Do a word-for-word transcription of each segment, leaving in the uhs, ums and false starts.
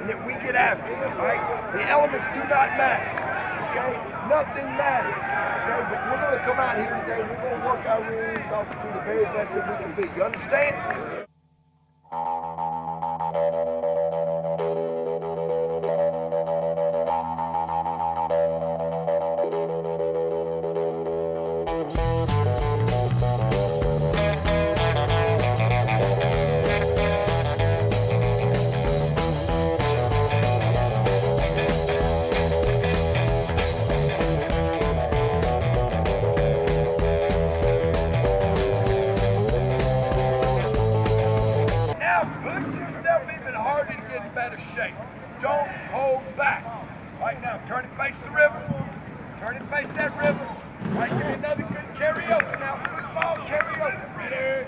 and that we get after it, right? The elements do not matter, okay? Nothing matters, okay? But we're going to come out here today, we're going to work our rears off to be the very best that we can be. You understand? Better shape. Don't hold back. Right now, turn and face the river. Turn and face that river. Right, give me another good karaoke now. Football karaoke. Ready?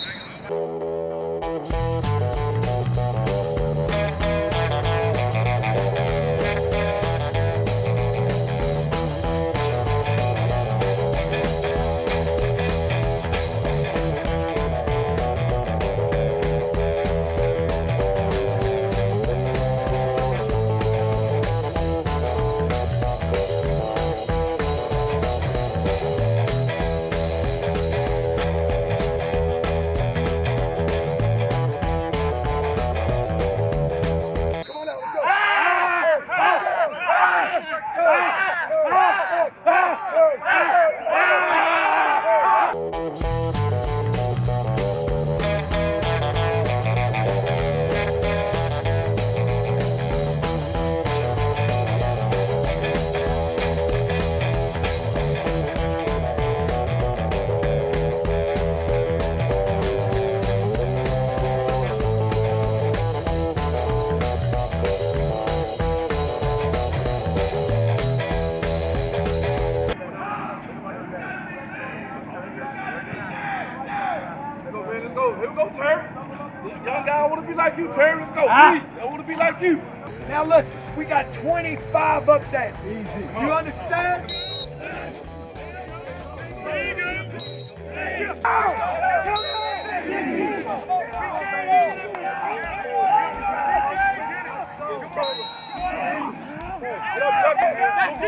Here we go, Terry. Young guy, I want to be like you, Terry. Let's go. Ah. I want to be like you. Now listen, we got twenty-five up there. Easy. You understand? There you go. There you go. Oh! That's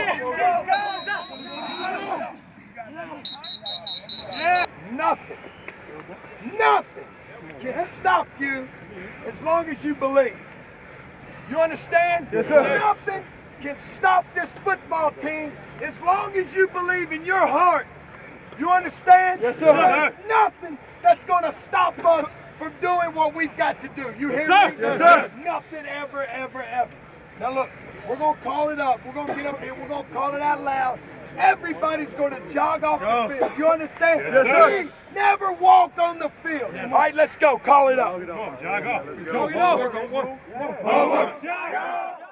it. Yeah. Nothing. Nothing can stop you as long as you believe. You understand? Yes, sir. Nothing can stop this football team as long as you believe in your heart. You understand? Yes, sir. There's nothing that's going to stop us from doing what we've got to do. You hear yes, me? Yes, sir. Nothing ever, ever, ever. Now look, we're going to call it up. We're going to get up here. We're going to call it out loud. Everybody's going to jog off go. the field. You understand? Yes, sir. We never walked on the field. All right, let's go. Call it up. Come on, jog off. Jog it off. Jog off.